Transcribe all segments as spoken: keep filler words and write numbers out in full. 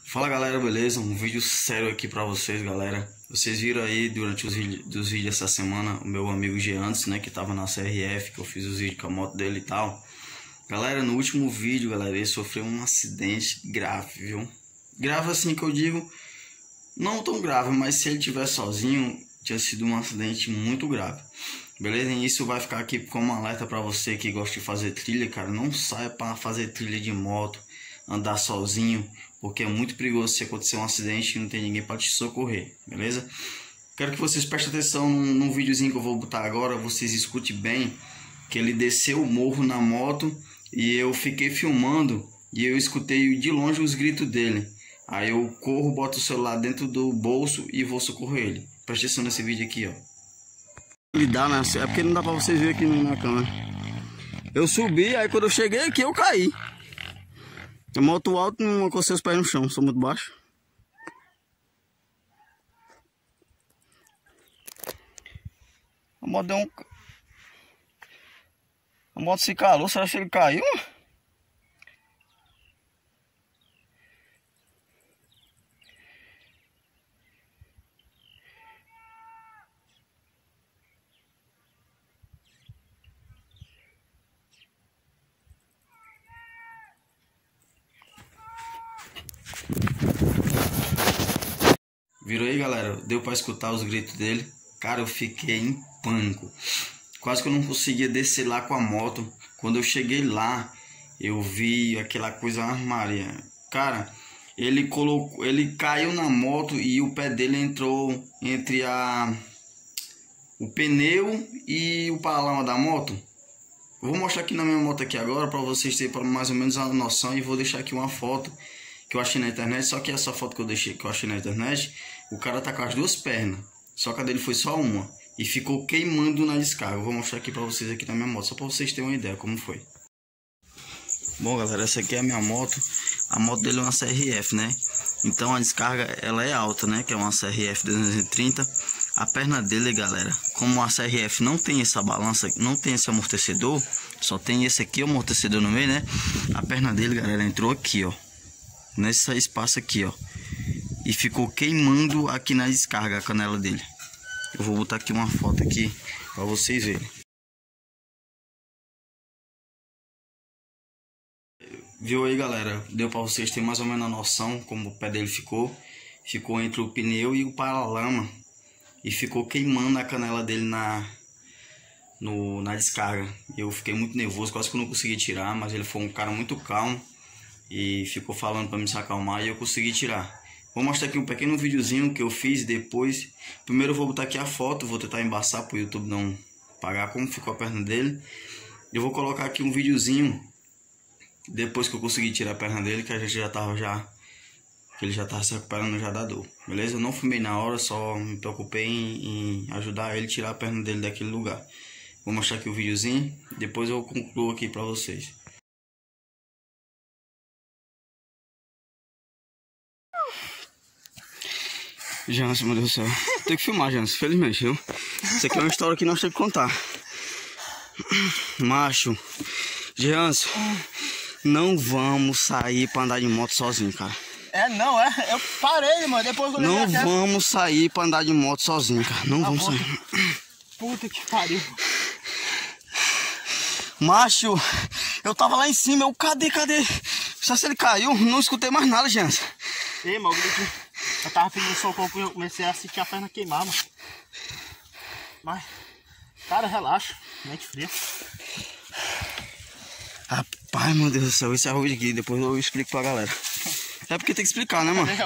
Fala galera, beleza? Um vídeo sério aqui pra vocês, galera. Vocês viram aí durante os vídeos, dos vídeos essa semana o meu amigo Jeantes, né, que tava na C R F, que eu fiz os vídeos com a moto dele e tal. Galera, no último vídeo, galera, ele sofreu um acidente grave, viu? Grave assim que eu digo, não tão grave, mas se ele estiver sozinho, tinha sido um acidente muito grave. Beleza? E isso vai ficar aqui como alerta pra você que gosta de fazer trilha, cara. Não saia pra fazer trilha de moto, andar sozinho, porque é muito perigoso se acontecer um acidente e não tem ninguém para te socorrer, beleza? Quero que vocês prestem atenção num, num videozinho que eu vou botar agora, vocês escutem bem, que ele desceu o morro na moto e eu fiquei filmando e eu escutei de longe os gritos dele. Aí eu corro, boto o celular dentro do bolso e vou socorrer ele. Presta atenção nesse vídeo aqui, ó. Ele dá, né? É porque não dá para vocês verem aqui na câmera. Eu subi, aí quando eu cheguei aqui eu caí. A moto alto não alcancei os pés no chão, sou muito baixo. A moto deu um... A moto se calou, será que ele caiu? Virou aí, galera? Deu pra escutar os gritos dele? Cara, eu fiquei em pânico. Quase que eu não conseguia descer lá com a moto. Quando eu cheguei lá, eu vi aquela coisa armária. Cara, ele colocou, ele caiu na moto e o pé dele entrou entre a o pneu e o para-lama da moto. Eu vou mostrar aqui na minha moto aqui agora para vocês terem mais ou menos a noção, e vou deixar aqui uma foto que eu achei na internet. Só que essa foto que eu deixei, que eu achei na internet, o cara tá com as duas pernas, só que a dele foi só uma e ficou queimando na descarga. Eu vou mostrar aqui pra vocês aqui na minha moto, só pra vocês terem uma ideia como foi. Bom, galera, essa aqui é a minha moto. A moto dele é uma C R F, né? Então a descarga ela é alta, né? Que é uma C R F duzentos e trinta. A perna dele, galera, como a C R F não tem essa balança, não tem esse amortecedor, só tem esse aqui, o amortecedor no meio, né? A perna dele, galera, entrou aqui, ó, nesse espaço aqui, ó, e ficou queimando aqui na descarga a canela dele. Eu vou botar aqui uma foto aqui para vocês verem. Viu aí, galera? Deu para vocês terem mais ou menos a noção como o pé dele ficou. Ficou entre o pneu e o para-lama e ficou queimando a canela dele na no, na descarga. Eu fiquei muito nervoso, quase que eu não consegui tirar, mas ele foi um cara muito calmo e ficou falando para me se acalmar e eu consegui tirar. Vou mostrar aqui um pequeno videozinho que eu fiz depois. Primeiro eu vou botar aqui a foto, vou tentar embaçar para o YouTube não pagar como ficou a perna dele. Eu vou colocar aqui um videozinho depois que eu consegui tirar a perna dele, que a gente já tava já que ele já tava se recuperando já da dor. Beleza? Eu não filmei na hora, só me preocupei em, em ajudar ele a tirar a perna dele daquele lugar. Vou mostrar aqui o videozinho, depois eu concluo aqui para vocês. Jansen, meu Deus do céu. Tem que filmar, Jansen, felizmente, viu? Isso aqui é uma história que nós temos que contar. Macho, Jansen, não vamos sair pra andar de moto sozinho, cara. É, não, é. Eu parei, mano. Depois eu Não vamos sair pra andar de moto sozinho, cara. Não vamos sair. Puta que pariu. Macho, eu tava lá em cima. Eu, cadê, cadê? Só se ele caiu, não escutei mais nada, Jansen. Ei, mano, eu tava pedindo socorro porque eu comecei a sentir a perna queimar, mano. Mas, cara, relaxa. Mente fria. Rapaz, meu Deus do céu, esse arroz aqui, depois eu explico pra galera. É porque tem que explicar, né, mano?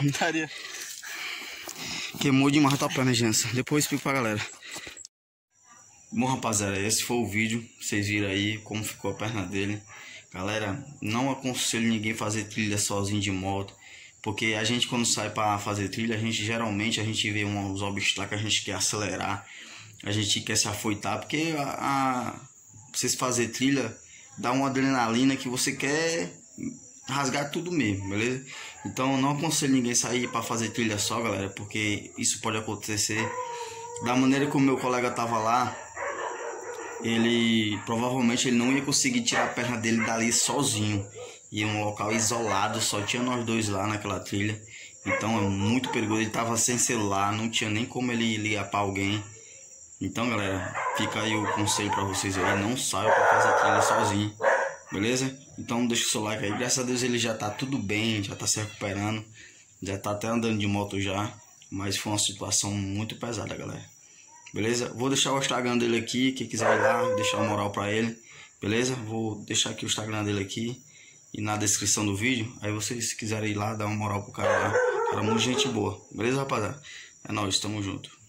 Queimou demais a tua perna, Jansen. Depois eu explico pra galera. Bom, rapaziada, esse foi o vídeo. Vocês viram aí como ficou a perna dele. Galera, não aconselho ninguém fazer trilha sozinho de moto, porque a gente, quando sai para fazer trilha, a gente geralmente a gente vê uns obstáculos, a gente quer acelerar, a gente quer se afoitar, porque a, a vocês fazer trilha dá uma adrenalina que você quer rasgar tudo mesmo, beleza? Então não aconselho ninguém sair para fazer trilha só, galera, porque isso pode acontecer. Da maneira que o meu colega tava lá, ele provavelmente ele não ia conseguir tirar a perna dele dali sozinho. e um local isolado, só tinha nós dois lá naquela trilha. Então é muito perigoso, ele tava sem celular, não tinha nem como ele ligar para alguém. Então, galera, fica aí o conselho para vocês aí, não saiam para fazer trilha sozinho, beleza? Então deixa o seu like aí, graças a Deus ele já tá tudo bem, já tá se recuperando, já tá até andando de moto já, mas foi uma situação muito pesada, galera. Beleza? Vou deixar o Instagram dele aqui, quem quiser ir lá, deixar uma moral para ele, beleza? Vou deixar aqui o Instagram dele aqui e na descrição do vídeo, aí vocês se quiserem ir lá, dar uma moral pro cara lá, cara, muito gente boa, beleza, rapaziada? É nóis, tamo junto.